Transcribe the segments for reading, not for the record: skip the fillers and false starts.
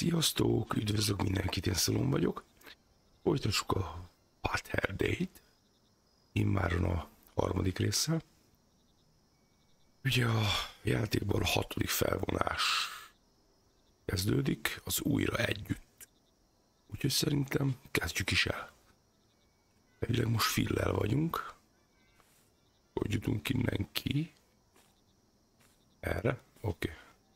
Sziasztok, üdvözlök mindenkit, én Szalom vagyok. Folytassuk a Path Hair Day-t, immáron a harmadik résszel. Ugye a játékban a 6. felvonás kezdődik, az újra együtt. Úgyhogy szerintem kezdjük is el. Egyleg most Phillel vagyunk. Hogy jutunk innen ki? Erre? Oké.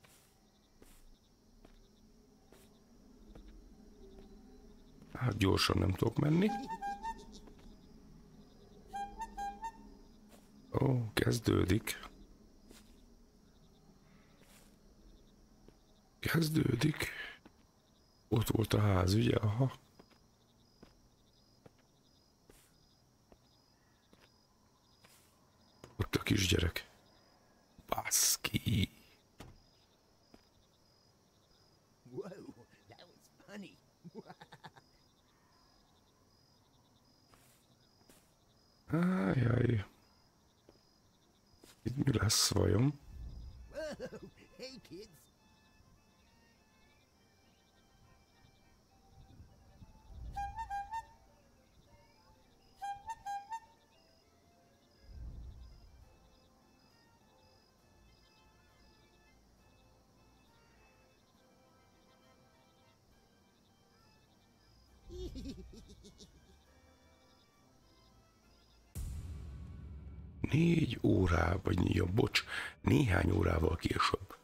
Hát gyorsan nem tudok menni. Ó, kezdődik. Kezdődik. Ott volt a ház, ugye? Aha. Ott a kisgyerek. Baszki. Ájjaj. Itt mi lesz vajon? Hey kids. Négy órá, vagy ja, bocs, néhány órával később.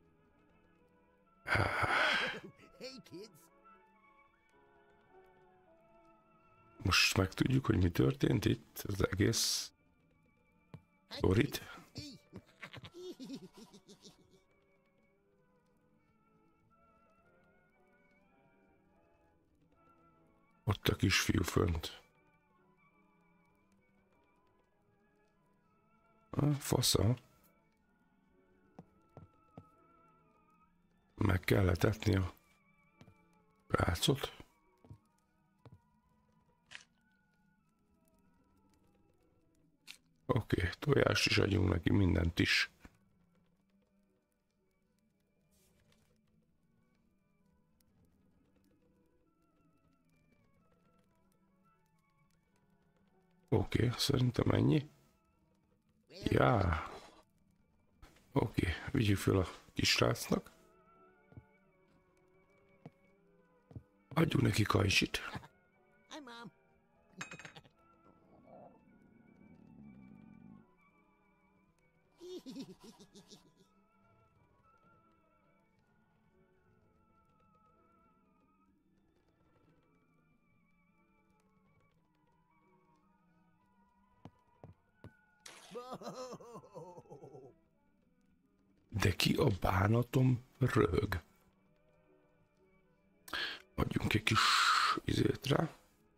Hey kids. Most megtudjuk, hogy mi történt itt, az egész sztorit. Ott a kisfiú fönt. Fasza. Meg kellett etni a rácot. Oké, tojást is adjunk neki, mindent is. Oké, szerintem ennyi. Ja. Oké, vigyük fel a kisrácnak. Adjunk neki kajsit. Hi mom. De ki a bánatom röhög? Adjunk egy kis izét rá.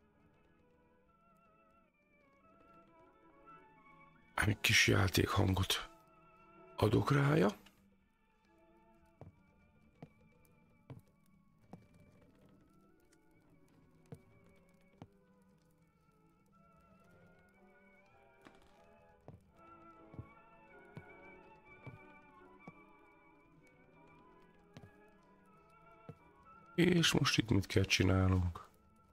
Egy kis játékhangot adok rája. És most itt mit kell csinálnunk?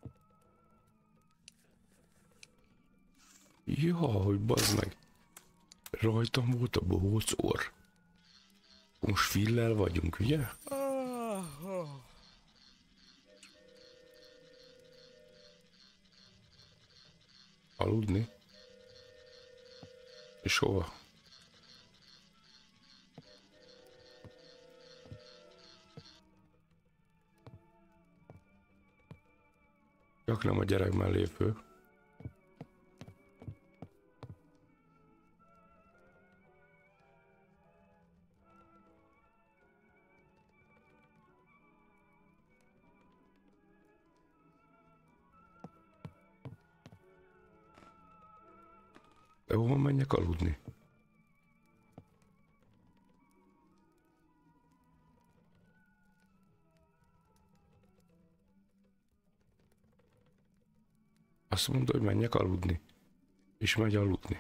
Ja, hogy bazd meg. Rajtam volt a bohóc orr. Most Phillel vagyunk, ugye? Aludni? És hova? Csak nem a gyerek mellé fő. De hova menjek aludni? Azt mondta, hogy menjek aludni. És megy aludni.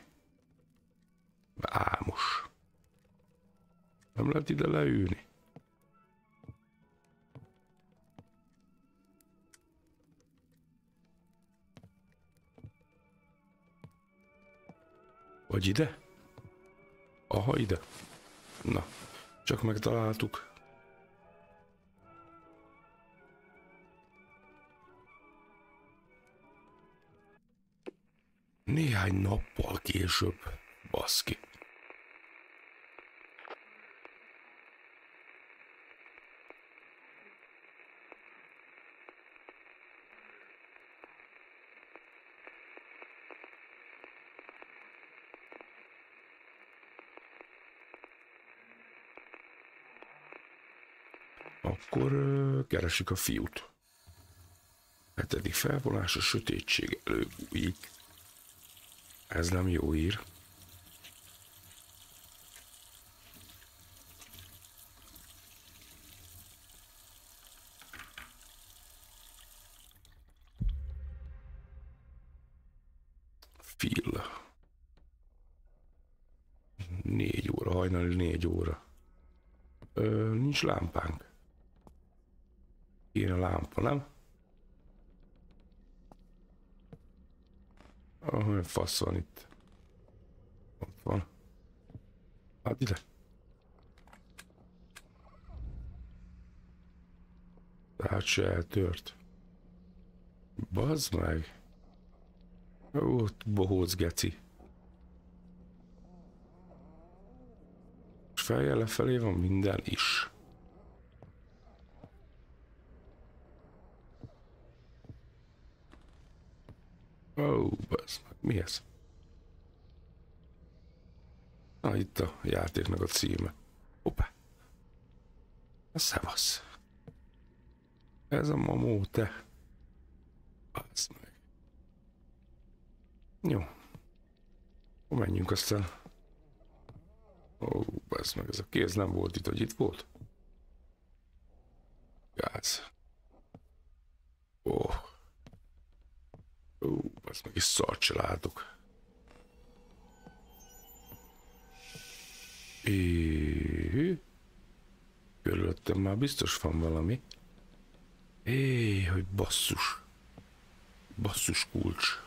Ámos. Nem lehet ide leülni. Vagy ide? Aha, ide. Na, csak megtaláltuk. Néhány nappal később, baszki. Akkor keresik a fiút. 7. felvonás a sötétség előbújik. Ez nem jó ír. Phil. 4 óra, hajnali 4 óra. Nincs lámpánk. Kéne lámpa, nem? Olyan fasz van itt. Ott van. Hát ide. Tehát se eltört. Bazd meg. Ott bohóc geci. És feljel lefelé van minden is. Ó, bazd meg. Mi ez? Na, itt a játéknak a címe. Hoppá. Szevasz. Ez a mamó, te. Bazd meg. Jó. Menjünk aztán. Ó, bazd meg, ez a kéz nem volt itt, hogy itt volt? Gáz. Ó, bazd meg, is szart se látok. Körülöttem már biztos van valami. Hogy basszus. Basszus kulcs.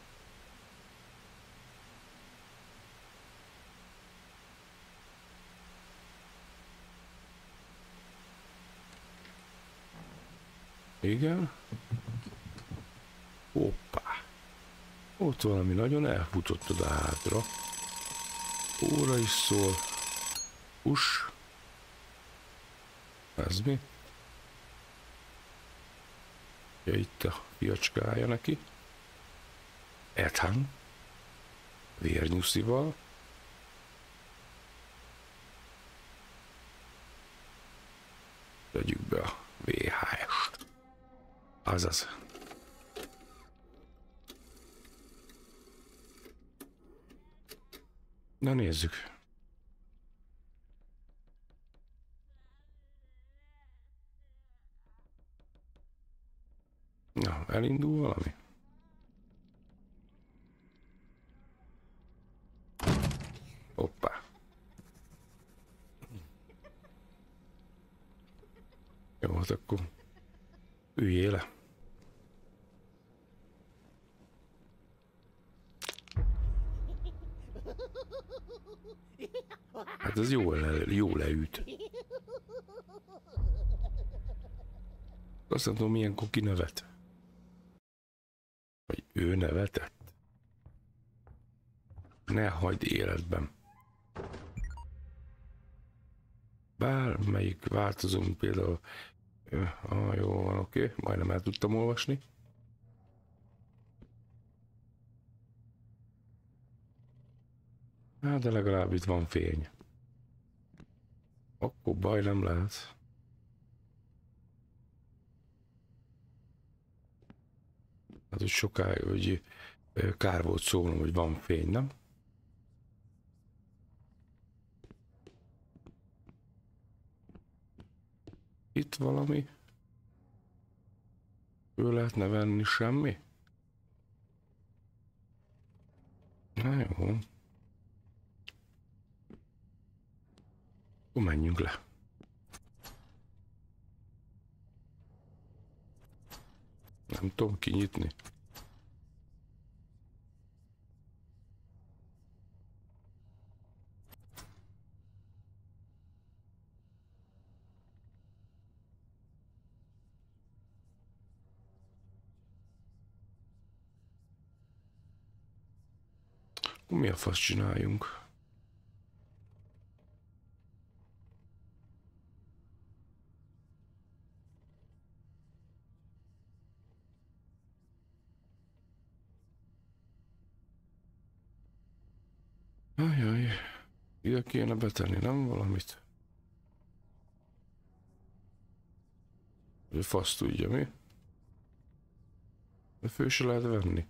Igen. Hoppá. Ott valami nagyon elfutott oda hátra. Óra is szól. Ez mi? Ja, itt a fiacskája neki. Ethan. Vérnyuszival. Tegyük be a VHS-t. Azaz. Na nézzük. Na, elindul valami? Hoppá. Jó, hát akkor üljél le. Hát ez jó leüt. Azt nem tudom, milyenkor ki nevet. Vagy ő nevetett. Ne hagyd életben. Bármelyik változó, például... jó van, oké. Majdnem el tudtam olvasni. Hát, de legalább itt van fény. Akkor baj nem lehet. Hát, hogy sokáig, hogy kár volt szólnom, hogy van fény, nem? Itt valami? Ő lehetne venni semmi? Na jó. Akkor menjünk le. Nem tudom kinyitni. Mi a fasz csináljunk? Ajaj, ide kéne betenni, nem valamit? Hogy fasz tudja mi? De fő se lehet venni.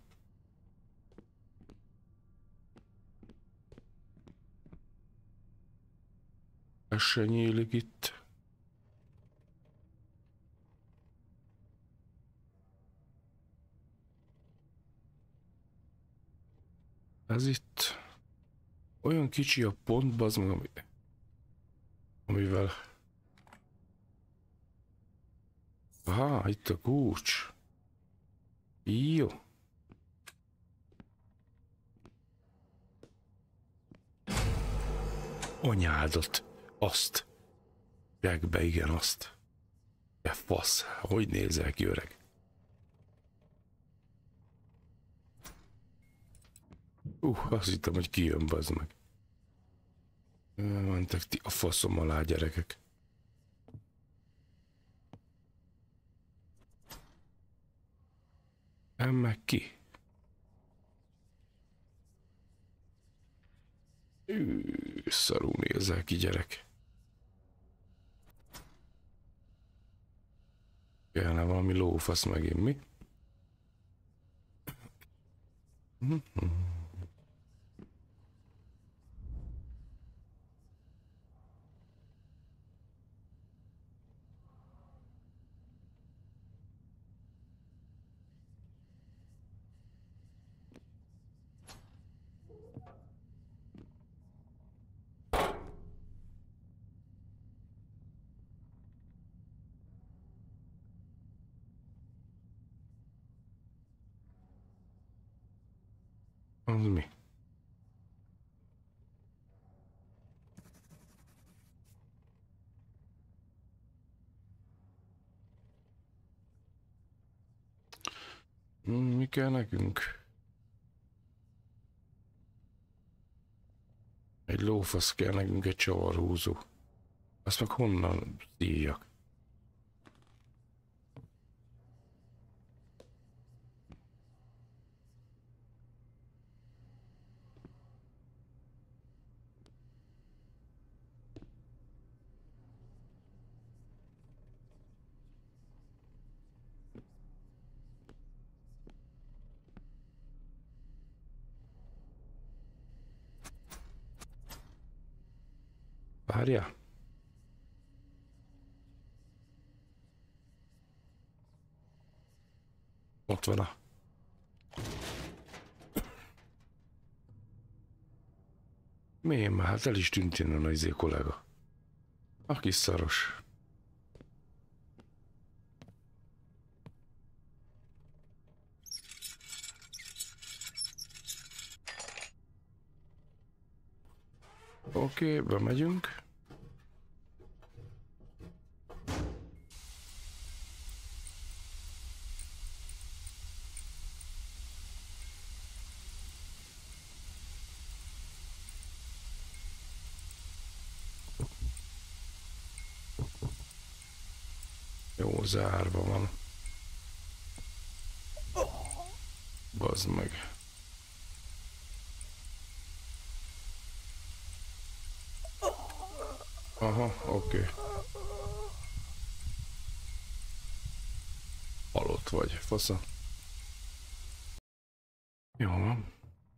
Ez se nyílik itt. Ez itt olyan kicsi a pont, bazd meg, amivel... Aha, itt a kulcs. Jó. Anyádat. Azt. Jackbe, igen, azt. De fasz, hogy nézel ki, öreg? Azt hittem, hogy kijön, bazd meg. Mentek ti a faszom alá, gyerekek. Nem meg ki. Szarul nézel ki, gyerek. Kellene valami lófasz megint, mi? Az mi? Mi kell nekünk? Egy lófasz kell nekünk, egy csavarhúzó. Azt meg honnan szíjjak? Várjál. Ott van a... Miért már? Hát el is tűnt innen a izé kollega. A kis szaros. Oké, bemegyünk. Jó, zárva van. Bazd meg. Aha, oké. Halott vagy, fasza. Jó van.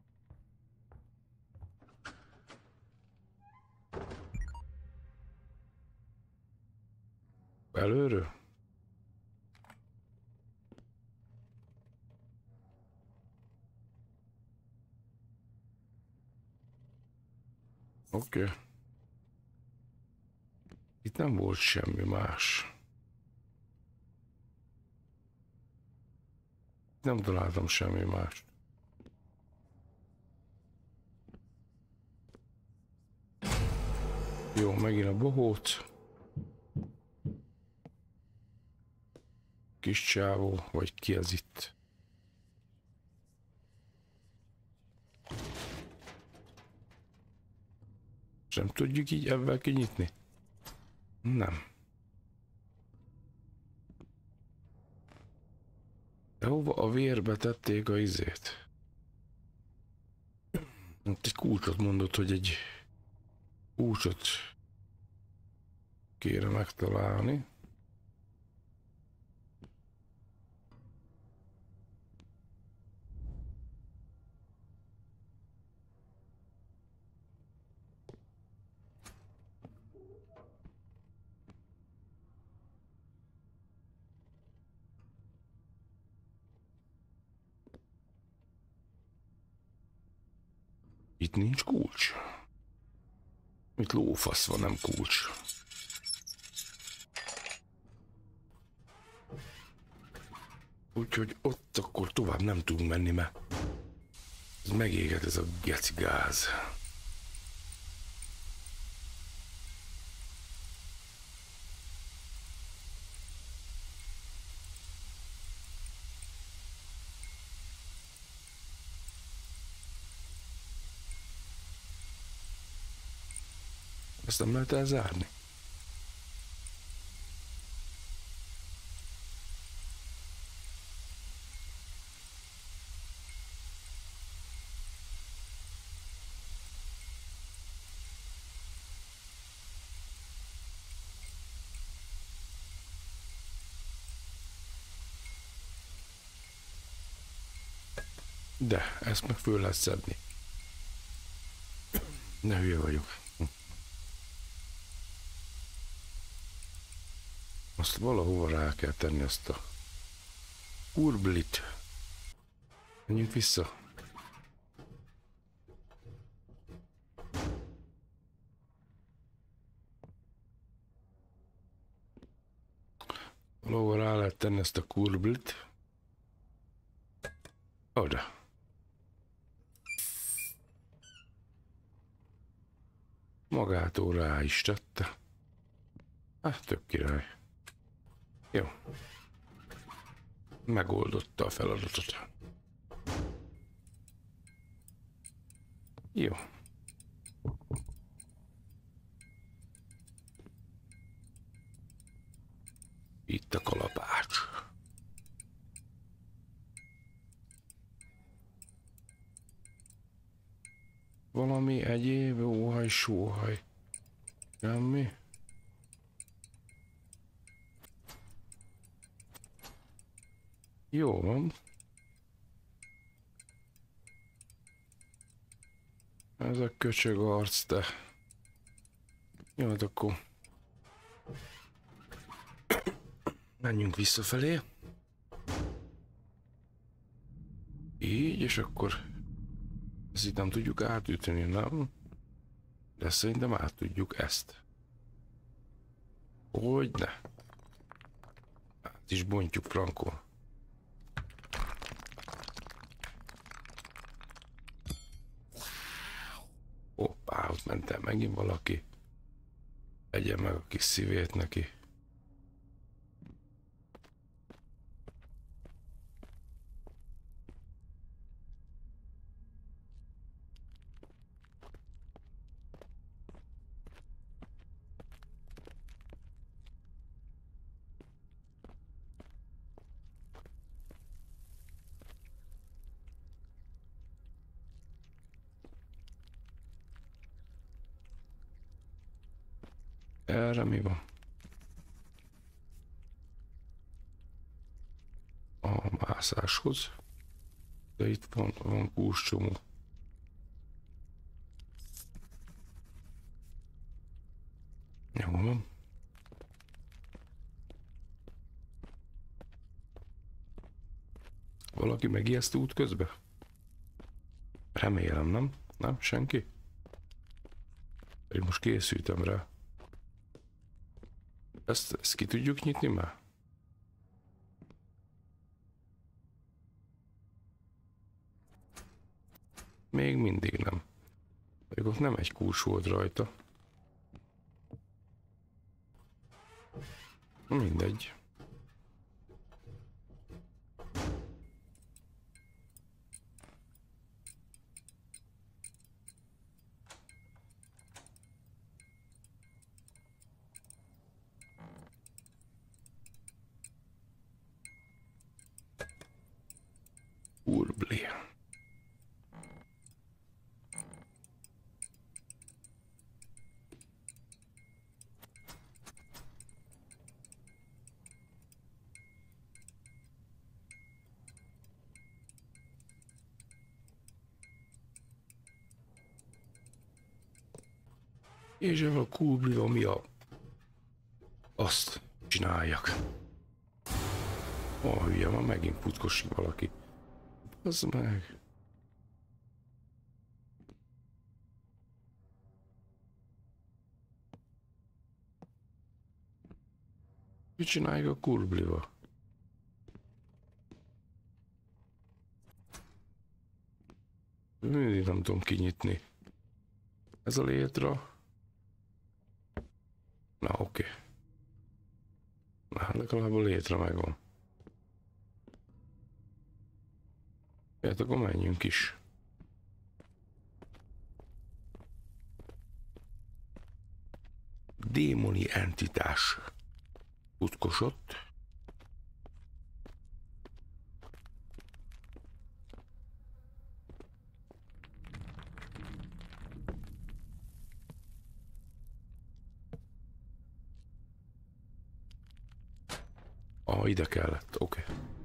Előről? Oké. Itt nem volt semmi más. Nem találtam semmi mást. Jó, megint a bohóc. Kis csávó, vagy ki ez itt? Nem tudjuk így ebben kinyitni? Nem. De hova a vérbe tették a izét? Itt egy kulcsot mondott, hogy egy kulcsot kéne megtalálni. Itt nincs kulcs. Itt lófasz van, nem kulcs. Úgyhogy ott akkor tovább nem tudunk menni, mert ez megéget ez a geci gáz. Ezt nem lehet elzárni. De, ezt meg föl lehet szedni. Ne hülye vagyok. Azt valahova rá kell tenni azt a kurblit. Menjünk vissza. Valahova rá lehet tenni ezt a kurblit. Oda. Magától rá is tette. Hát tök király. Jó. Megoldotta a feladatot. Jó. Itt a kalapács. Valami egyéb óhaj, sóhaj. Semmi? Jó van. Ez a köcsög arc, te. Jó, hát akkor menjünk visszafelé. Így, és akkor ezt itt nem tudjuk átütni, nem? De szerintem át tudjuk ezt. Hogyne? Át is bontjuk frankon. Hoppá, ott mentem megint valaki. Egye meg a kis szívét neki. Erre mi van? A mászáshoz. De itt van kulcscsomó. Jó van. Valaki megijeszt út közben? Remélem, nem? Nem? Senki? Én most készültem rá. Ezt ki tudjuk nyitni már? Még mindig nem. Még ott nem egy kulcs volt rajta. Mindegy. Kurbli. És ez a Kurbli, mi azt csináljak. Hülye, van megint futkosik valaki. Az meg. Mit csináljuk a Kurblival? Mindig nem tudom kinyitni. Ez a létra. Na oké. Na legalább a létre megvan. Hát akkor menjünk is. Démoni entitás futkosott. Ide kellett, oké.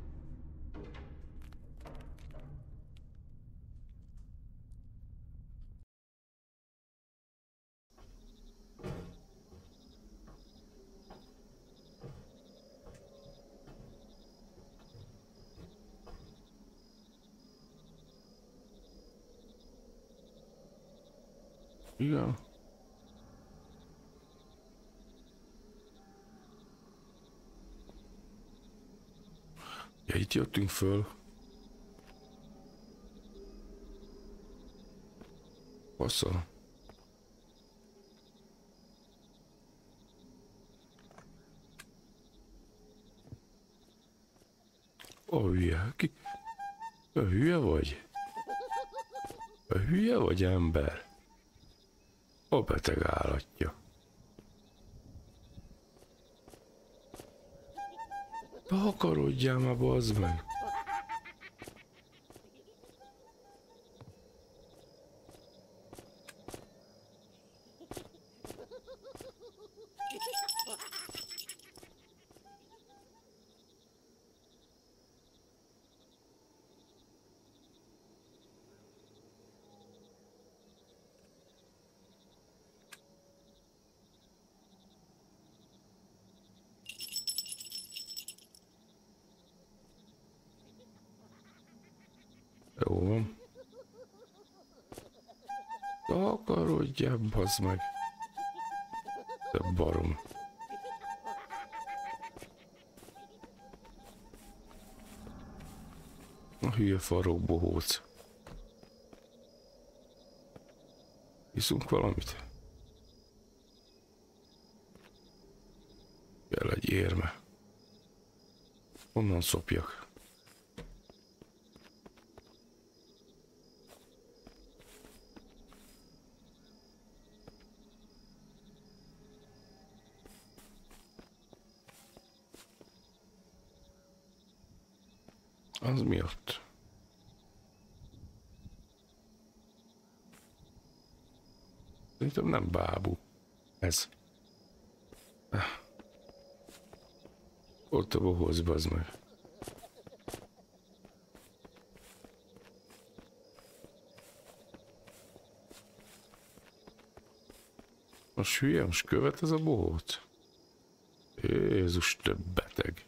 Igen. Ja, itt jöttünk föl. Bassza. Hülye, ki? Hülye vagy? Hülye vagy ember? A beteg állatja. Takarodjál már, bazd meg! Jó van. Takarodjál, bazd meg! Te barom. A hülye farok bohóc. Iszunk valamit? Kell egy érme. Honnan szopjak? Az miatt. Szerintem nem bábú. Ez. Ott a bohóc, bazd meg. Most hülye, most követ ez a bohóc? Jézus, te beteg.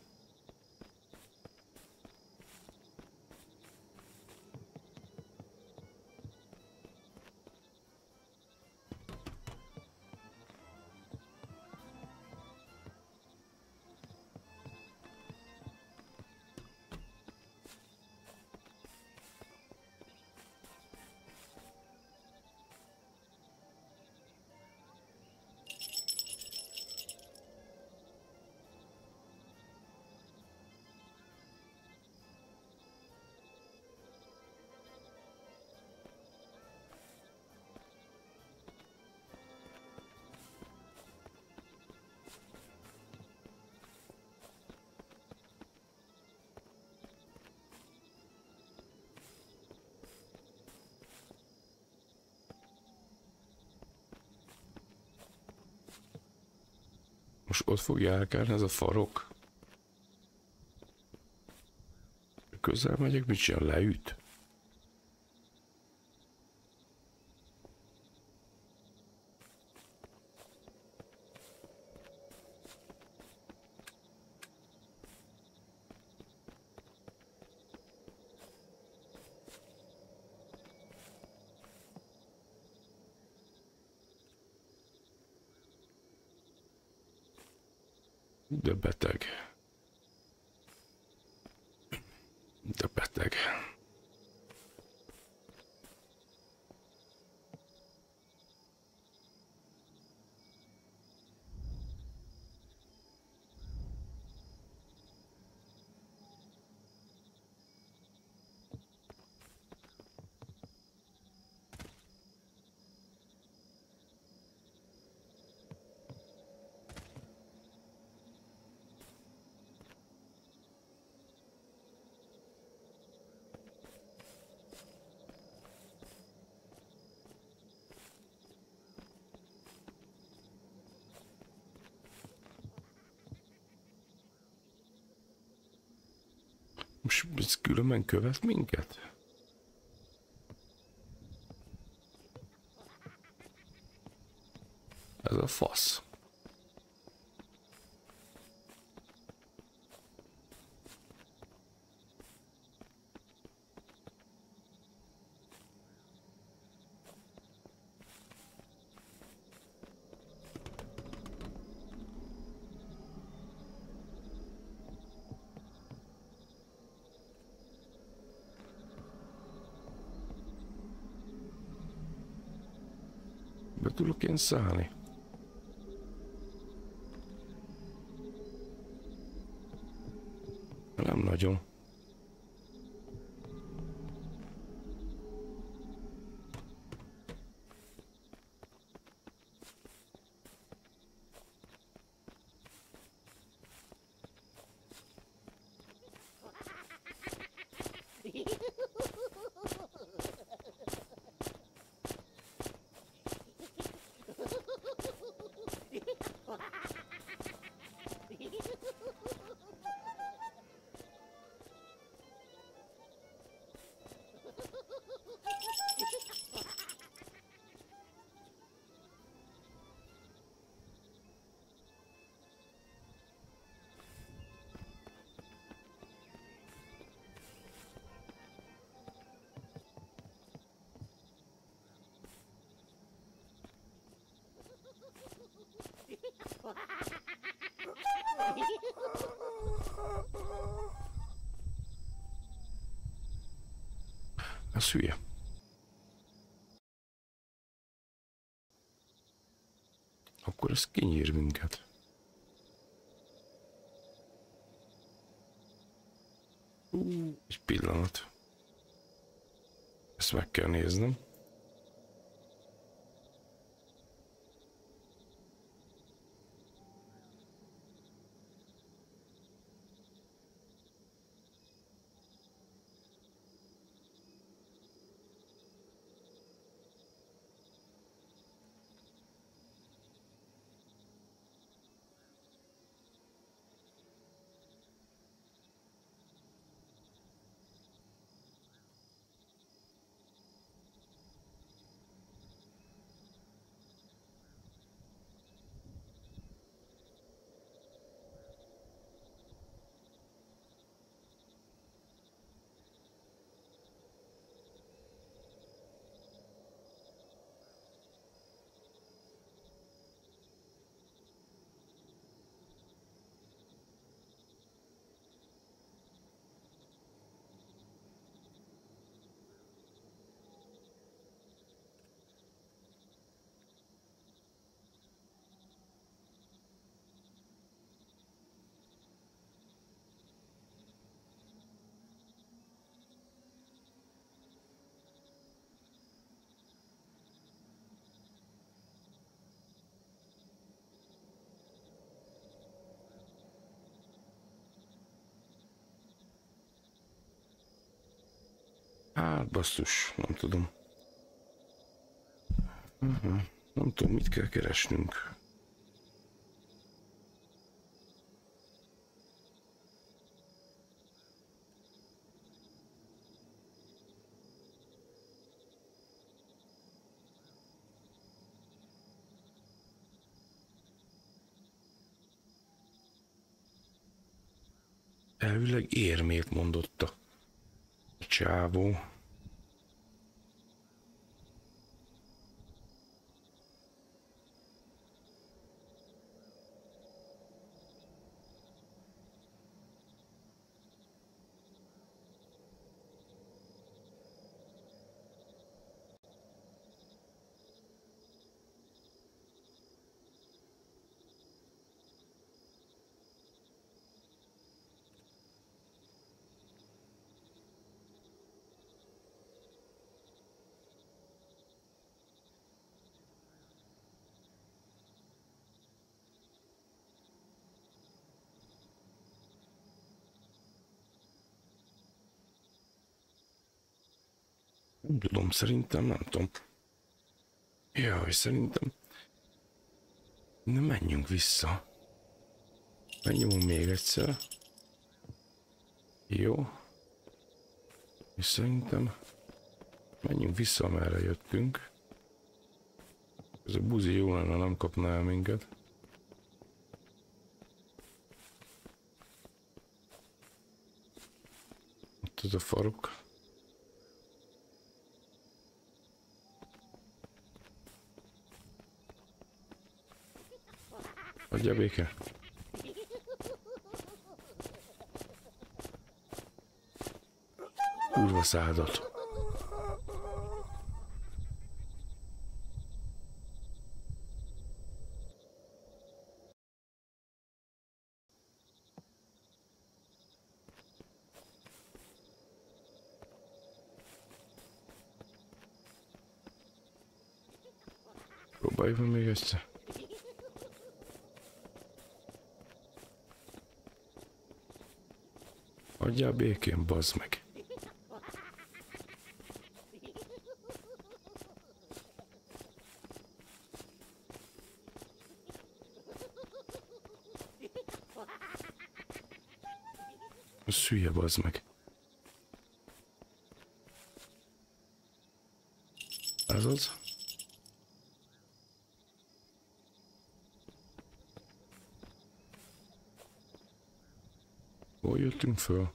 Most ott fog járkálni ez a farok. Közel megyek, mit csinál? Leüt? De beteg. De beteg. Most ez különben követ minket? Ez a fasz. Be tudok én szállni? Nem nagyon. Ez hülye. Akkor ez kinyír minket. Egy pillanat. Ezt meg kell néznem. Hát basszus, nem tudom. Nem tudom, mit kell keresnünk. Elvileg érmét mondott a csávó. Nem tudom, szerintem, nem tudom. Jaj, szerintem... Na, menjünk vissza. Megnyomom még egyszer. Jó. És szerintem... Menjünk vissza, amerre jöttünk. Ez a buzi jó lenne, nem kapná el minket. Ott az a farok. Adja béke. Kurva szádat. Próbáljuk meg még egyszer. Adjál békén, bazd meg. Az hülye, bazd meg. Ez az? Hol jöttünk föl?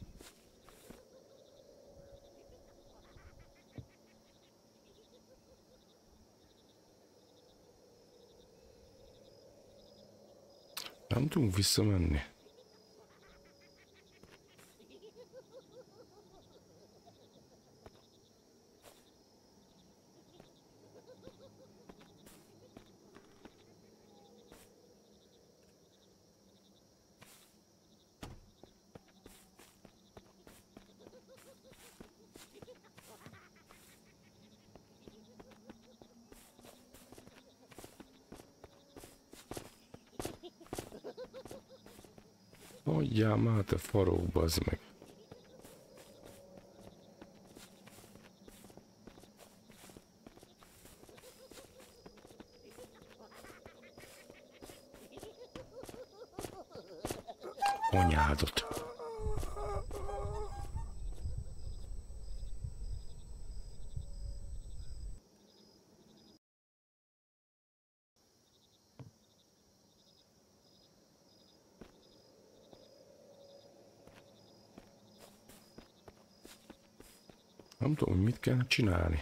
Nem tudunk visszamenni. Adjál már, te farok, bazd meg. Anyádot. Nem tudom, hogy mit kell csinálni.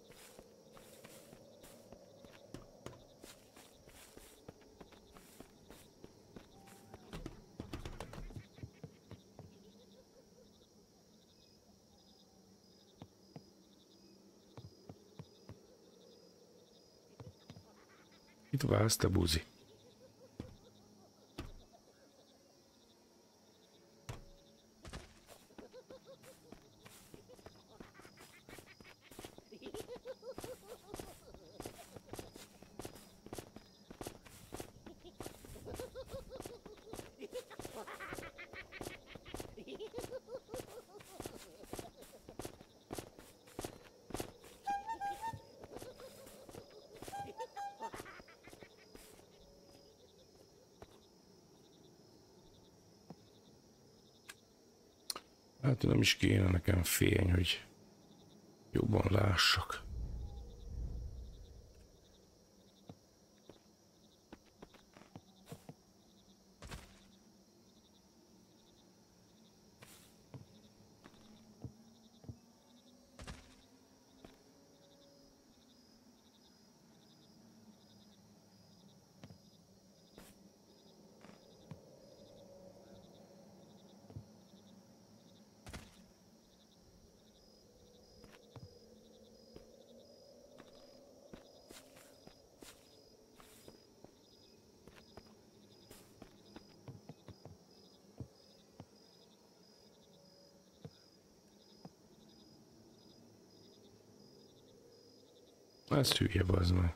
Itt válsz, te buzi. Hát nem is kéne nekem fény, hogy jobban lássak. Ez hülye, bazd meg.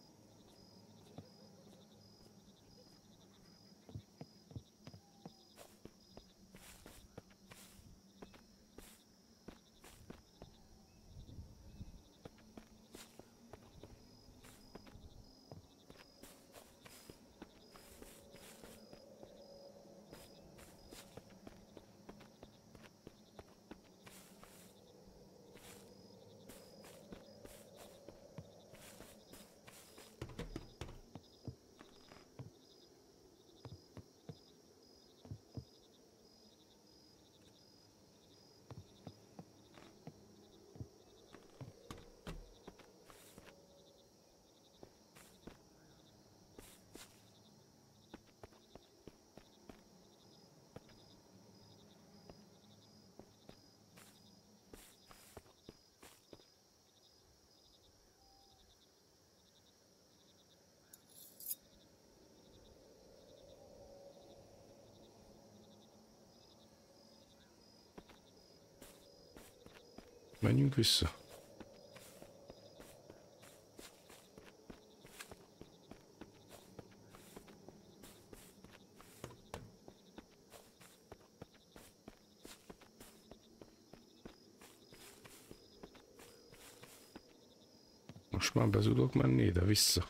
Menjünk vissza. Most már be tudok menni ide vissza.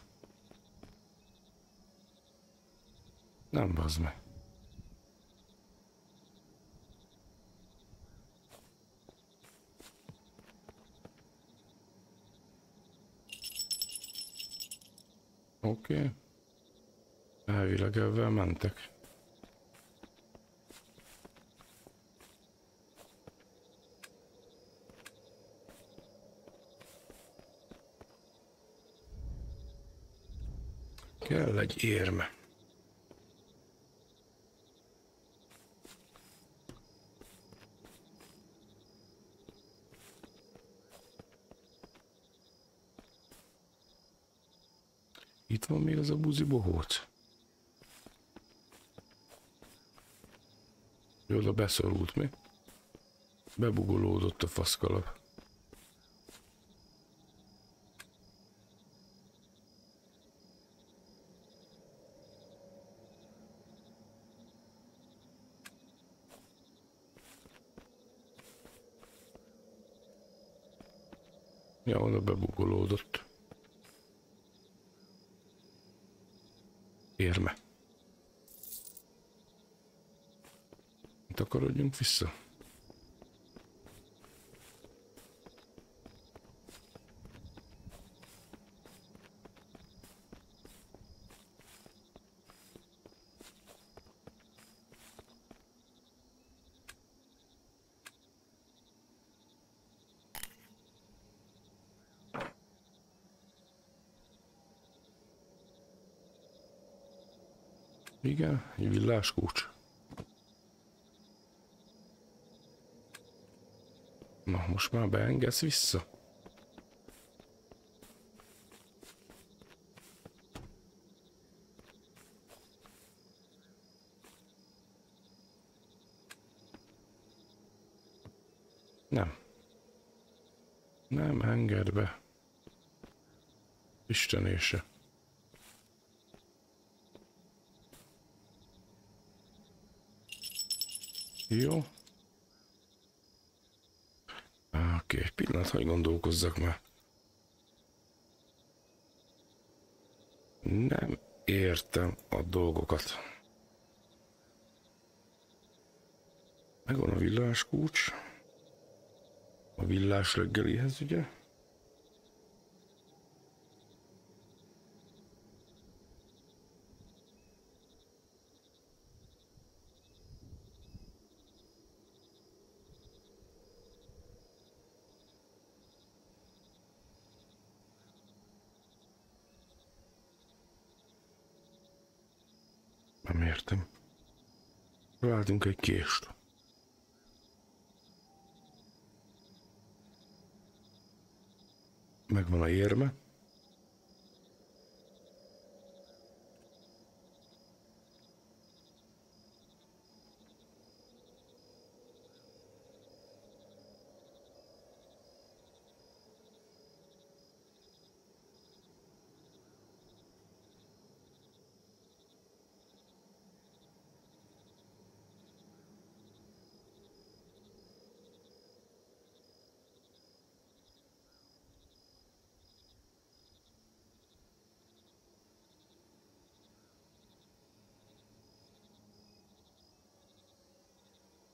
Nem, bazd meg. Oké. Elvileg ebben mentek. Kell egy érme. Itt van még az a buzi bohóc. Oda beszorult mi? Bebugolódott a faszkalap. Ja, oda bebugolódott. Érme. Takarodjunk vissza. Igen, egy villáskulcs. Na, most már beengedsz vissza? Nem. Nem engedd be. Istenése. Jó. Oké, egy pillanat, hogy gondolkozzak már. Nem értem a dolgokat. Megvan a villáskulcs. A villás reggelihez, ugye? Nem értem. Váltunk egy kést. Megvan a érme.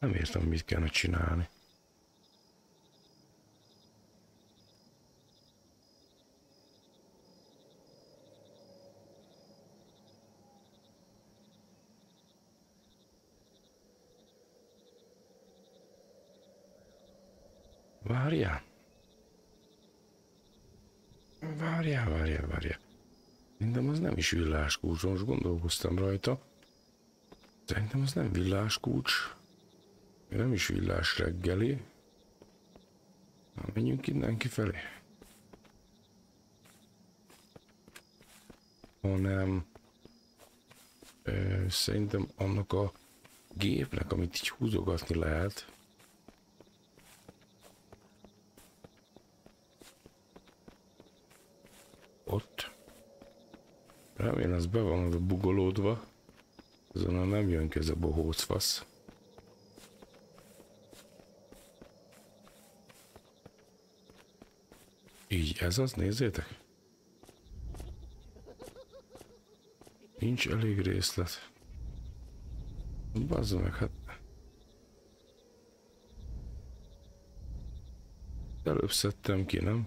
Nem értem, mit kellene csinálni. Várjál. Várjál. Szerintem az nem is villáskulcs, most gondolkoztam rajta. Szerintem az nem villáskulcs. Nem is villás reggeli. Na, menjünk innen kifelé. Hanem szerintem annak a gépnek, amit így húzogatni lehet, ott. Remélem, az be van oda bugolódva. Azonnal nem jön ki ez a bohócfasz. Így ez az, nézzétek. Nincs elég részlet. Bazd meg, hát. Előbb szedtem ki, nem?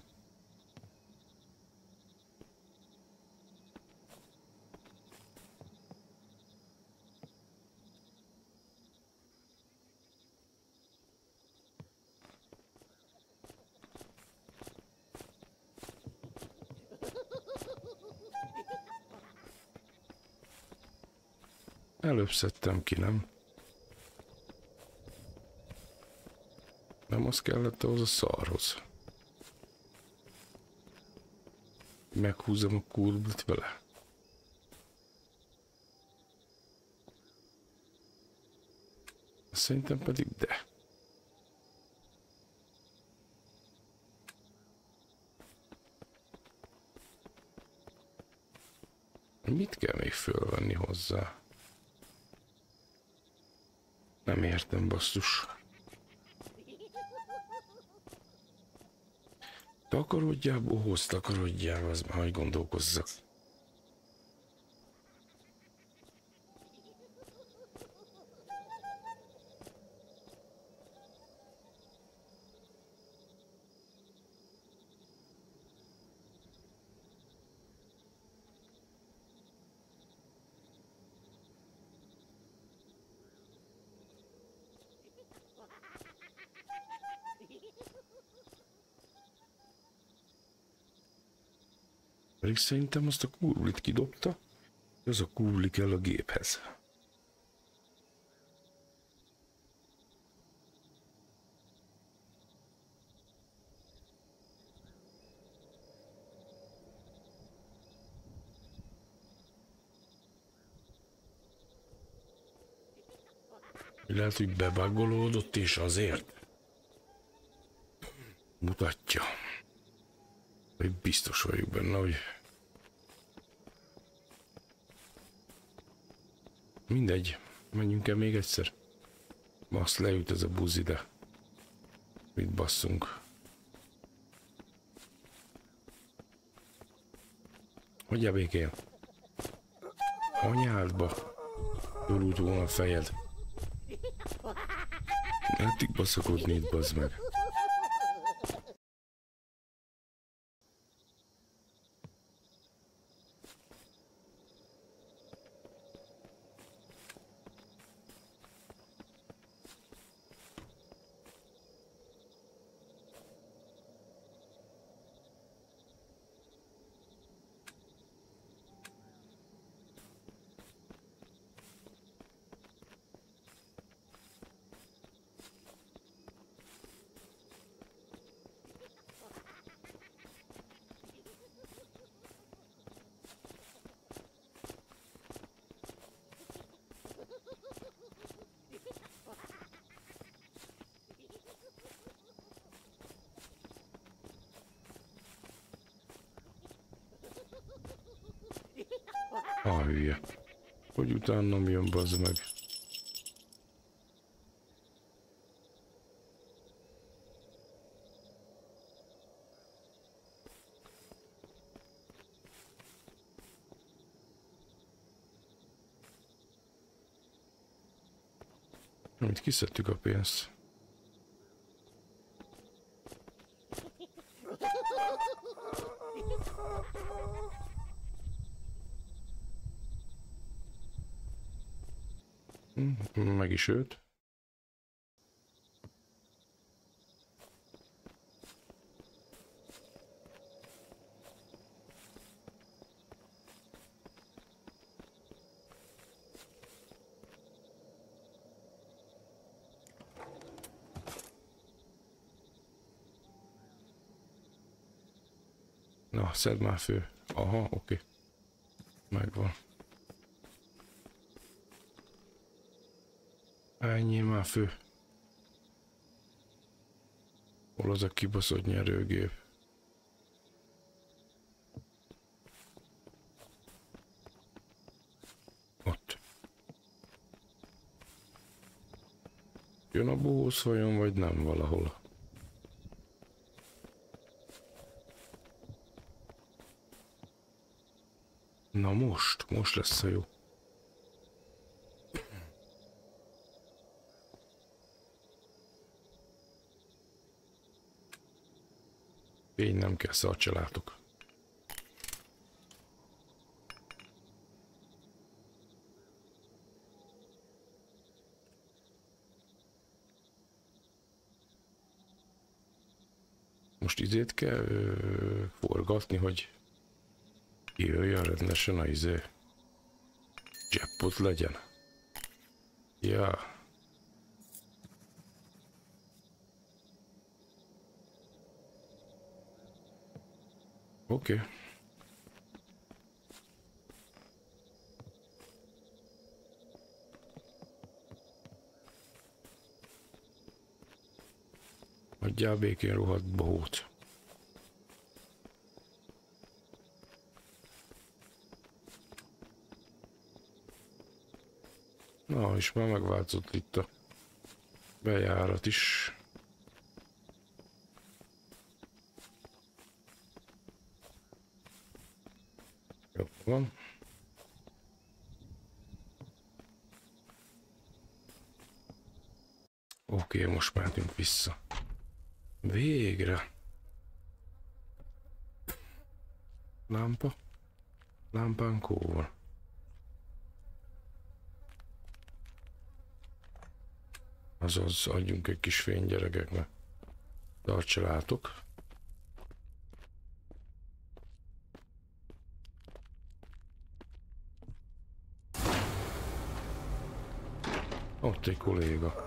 Előbb szedtem ki, nem? Nem az kellett ahhoz a szarhoz. Meghúzzam a kurblit vele. Szerintem pedig de. Mit kell még fölvenni hozzá? Nem értem, basszus. Takarodjál, bohóc, takarodjál, az már hogy gondolkozzak. Pedig szerintem azt a kurvlit kidobta, az a kurvli kell a géphez. Lehet, hogy bebagolódott és azért mutatja. Hogy biztos vagyok benne, hogy mindegy, menjünk el még egyszer. Azt leüt ez a buzi, de mit basszunk. Hagyjál békén. Anyádba örült volna a fejed. Eddig baszakodni itt, bazd meg. Hülye. Hogy utánam jön, bazd meg. Amit kiszedtük a pénzt. Meg is őt. Na, szedd már fő. Aha, oké. Megvan. Ennyi már fő. Hol az a kibaszott nyerőgép? Ott. Jön a bohóz vajon, vagy nem valahol? Na most lesz a jó. Fény nem kell, szarcsalátok. Most izét kell forgatni, hogy jöjjön rendesen a jackpot legyen. Ja. Oké. Hagyjál békén, rohadt bohót. Na, és már megváltozott itt a bejárat is. Jó van. Oké, most mentünk vissza. Végre. Lámpa. Lámpánkó van. Azaz, adjunk egy kis fény gyerekeknek. Tartsalátok. Ott egy kolléga.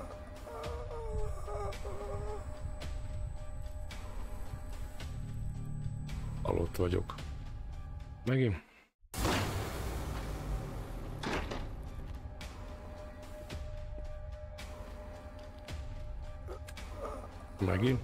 Halott vagyok. Megint? Megint?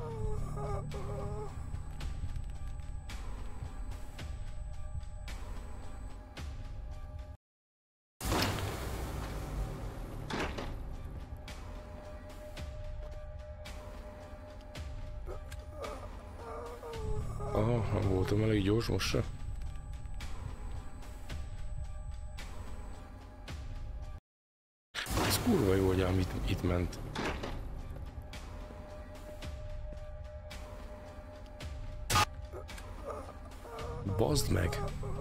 Aha, voltam elég gyors most se. Ez kurva jó, hogy ám itt ment. Bazd meg!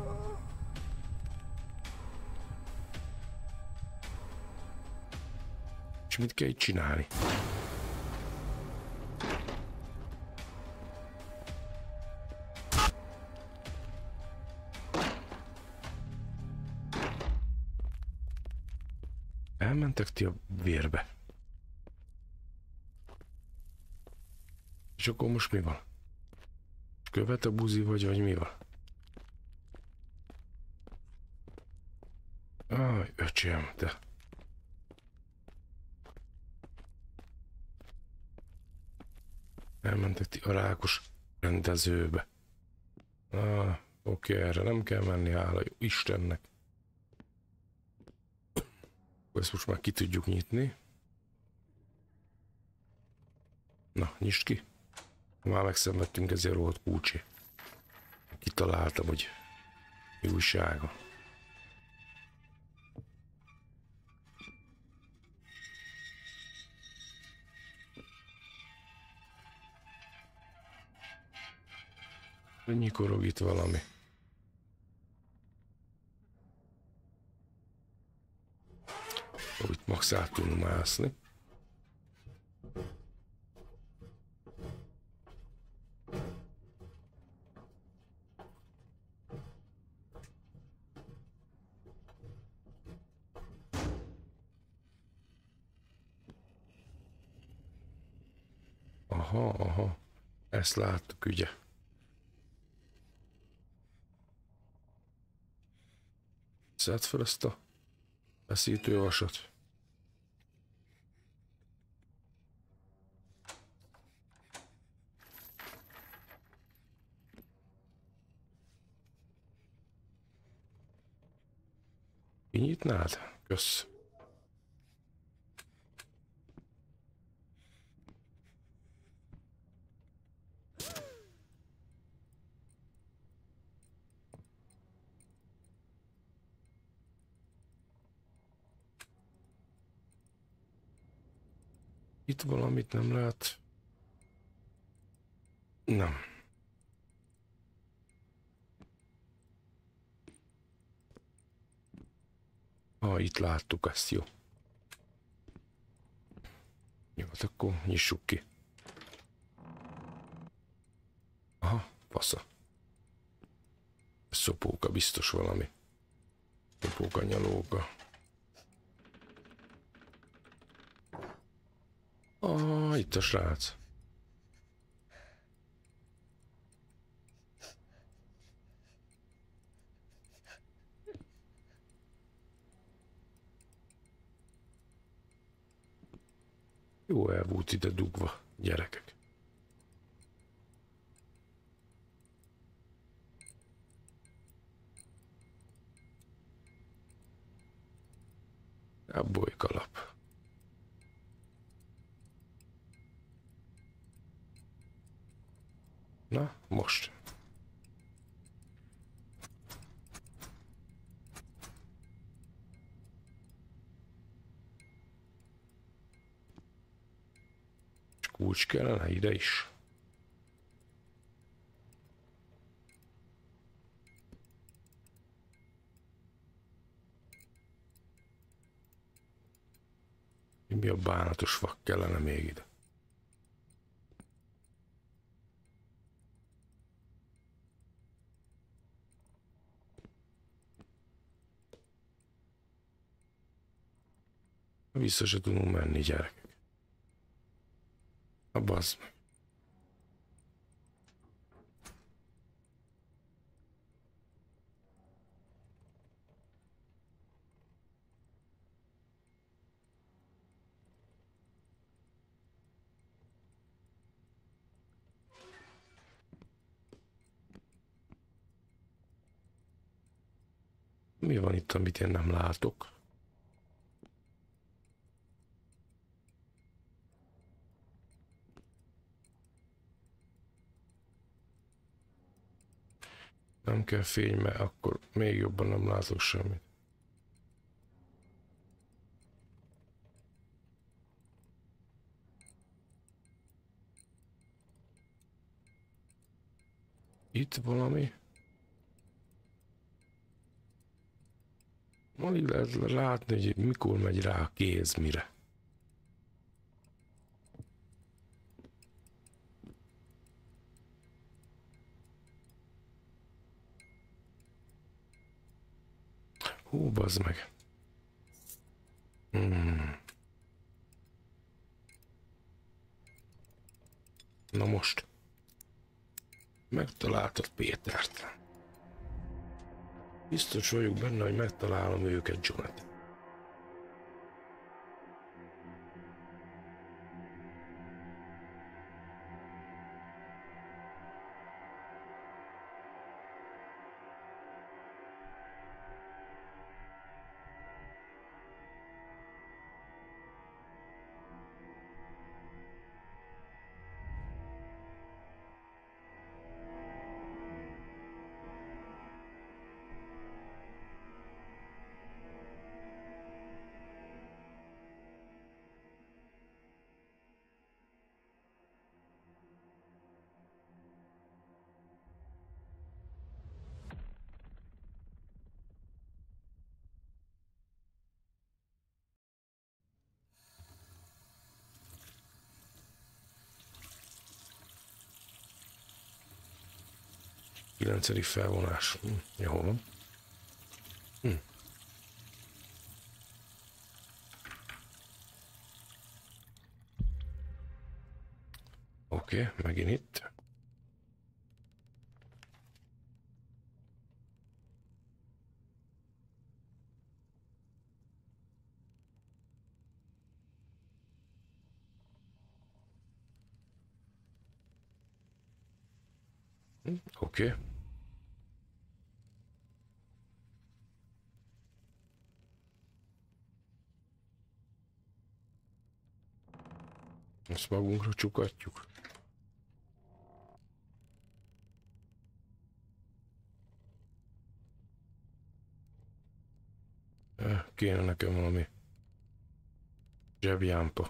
És mit kell itt csinálni? Elmentek ti a vérbe. És akkor most mi van? Követ a buzi vagy mi van? Aj, öcsém, te. Elmentek ti a rákos rendezőbe. Oké, erre nem kell menni, hála jó Istennek. Ezt most már ki tudjuk nyitni. Na, nyisd ki. Már megszenvedtünk ezért rohadt kulcsi. Kitaláltam, hogy mi újsága. Nyikorog itt valami. Ó, itt max át tudunk mászni. Aha, aha. Ezt láttuk, ugye? Szedd fel ezt a feszítővasat. Kinyitnád? Kösz. Itt valamit nem lát. Nem. Itt láttuk ezt, jó. Jó, hát akkor nyissuk ki. Aha, fasza. Szopóka biztos valami. Szopóka, nyalóka. Itt a srác. Jó el volt ide dugva, gyerekek. A bolykalap. Na, most. És kulcs kellene ide is. Mi a bánatos fak kellene még ide? Vissza se tudunk menni, gyerekek. Bazd meg. Mi van itt, amit én nem látok? Nem kell fény, mert akkor még jobban nem látok semmit. Itt valami? Alig lehet látni, hogy mikor megy rá a kéz mire. Hú, bazd meg. Na most. Megtaláltad Pétert. Biztos vagyok benne, hogy megtalálom őket, Jonathan. 9. felvonás. Jó van. Oké, megint itt. Oké. Ezt magunkra csukatjuk. Kéne nekem valami zsebjámpa.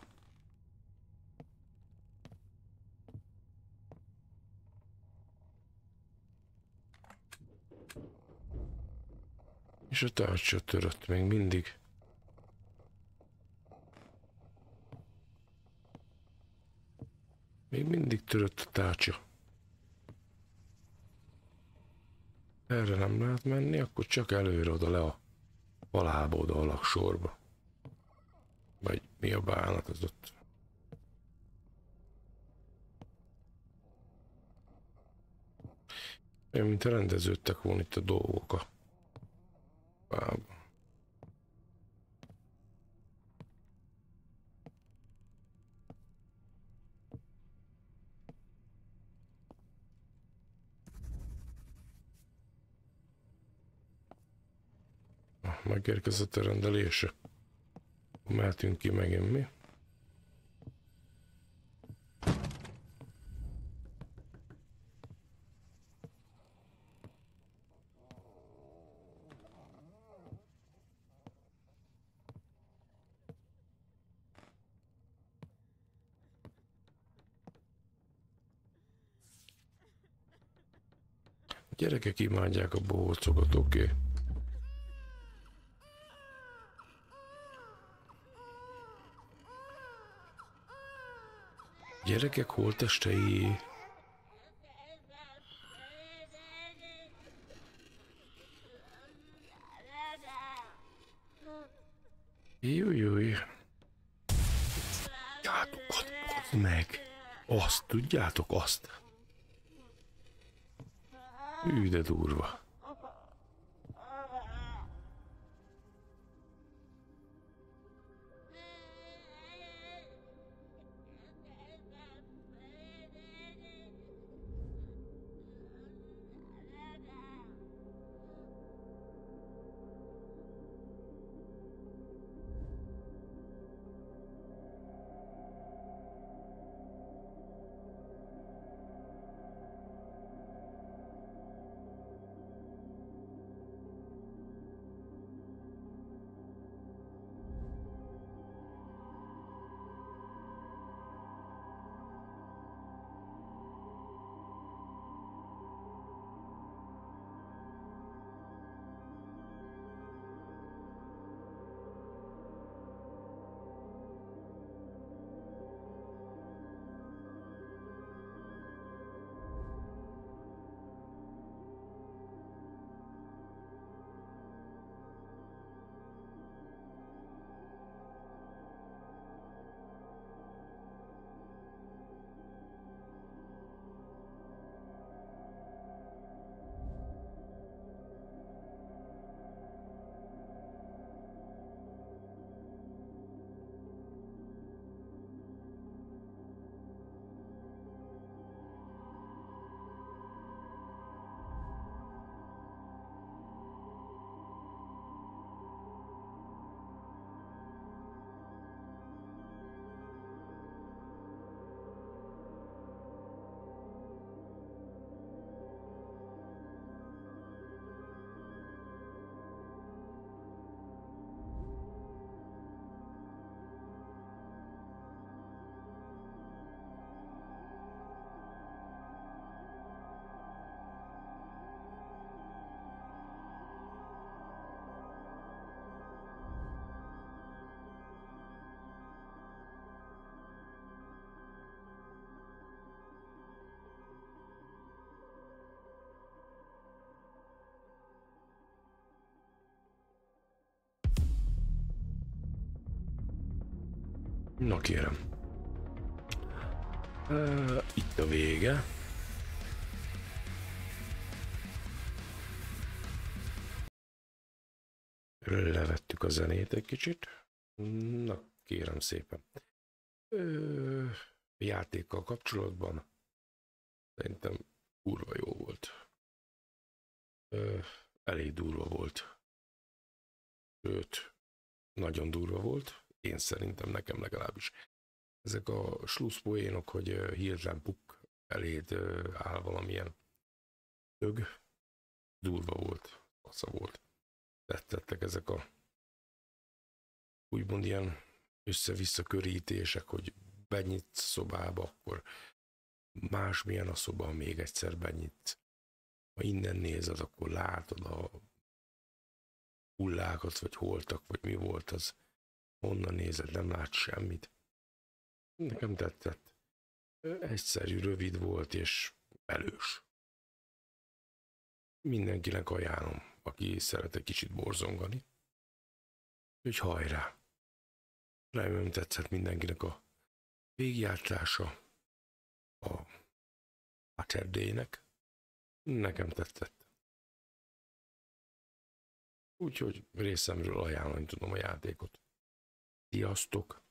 És a tárcsa törött még mindig. Még mindig törött a tárcsa. Erre nem lehet menni, akkor csak előre oda le a falába, oda a laksorba. Vagy mi a bánat az ott? Olyan, mint rendeződtek volna itt a dolgok a fába. Megérkezett a rendelése. Mehetünk ki megint mi. Gyerekek imádják a bohócokat, oké. Gyerekek holttestei. Jújjúj. Tudjátok, azt meg. Azt tudjátok, azt. Hű, de durva. Na kérem. Itt a vége. Levettük a zenét egy kicsit. Na kérem szépen. Játékkal kapcsolatban szerintem kurva jó volt. Elég durva volt. Sőt, nagyon durva volt. Én szerintem, nekem legalábbis. Ezek a slusszpoénok, hogy hirtelen puk eléd áll valamilyen dög. Durva volt. Fasza volt. Tettek ezek a úgymond ilyen össze-vissza körítések, hogy benyitsz szobába, akkor másmilyen a szoba, még egyszer benyitsz. Ha innen nézed, akkor látod a hullákat, vagy holtak, vagy mi volt az. Honnan nézed, nem látsz semmit. Nekem tetszett. Egyszerű, rövid volt, és velős. Mindenkinek ajánlom, aki szeret egy kicsit borzongani. Úgyhogy hajrá! Remélem tetszett mindenkinek a végigjátszása a Saturday-nek. Nekem tetszett. Úgyhogy részemről ajánlani tudom a játékot. Sziasztok!